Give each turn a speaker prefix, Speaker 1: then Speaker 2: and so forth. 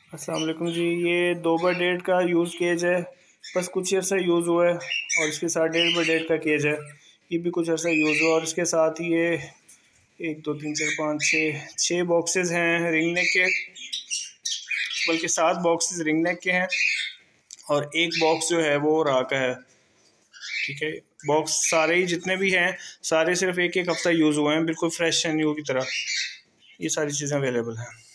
Speaker 1: अस्सलाम वालेकुम जी। ये 2/1.5 का यूज़ केज है, बस कुछ ही अर्सा यूज़ हुआ है। और इसके साथ 1.5/1.5 का केज है, ये भी कुछ अर्सा यूज़ हुआ। और इसके साथ ये 1 2 3 4 5 6 बॉक्सेस हैं रिंग नेक के, बल्कि 7 बॉक्सेस रिंग नेक के हैं और एक बॉक्स जो है वो रा का है। ठीक है, बॉक्स सारे ही जितने भी हैं सारे सिर्फ एक एक हफ्ता यूज़ हुए हैं, बिल्कुल फ्रेश है न्यू की तरह। ये सारी चीज़ें अवेलेबल हैं।